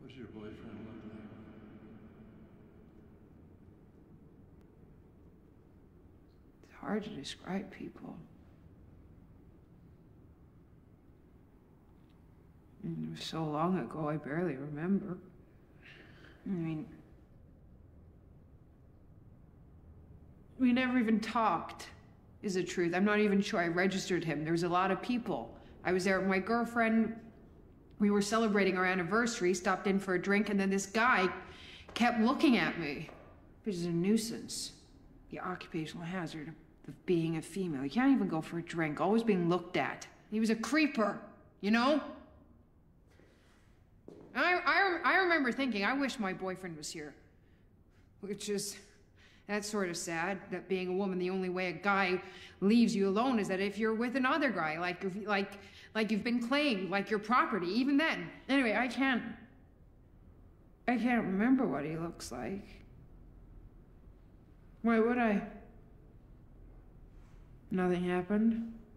What's your boyfriend look like? It's hard to describe people. It was so long ago, I barely remember. I mean, we never even talked, is the truth. I'm not even sure I registered him. There was a lot of people. I was there with my girlfriend. We were celebrating our anniversary, stopped in for a drink, and then this guy kept looking at me, which is a nuisance. The occupational hazard of being a female. You can't even go for a drink, always being looked at. He was a creeper, you know? I remember thinking, I wish my boyfriend was here. Which is, that's sort of sad, that being a woman, the only way a guy leaves you alone is that if you're with another guy, like you've been claimed, like your property, even then. Anyway, I can't remember what he looks like. Why would I? Nothing happened?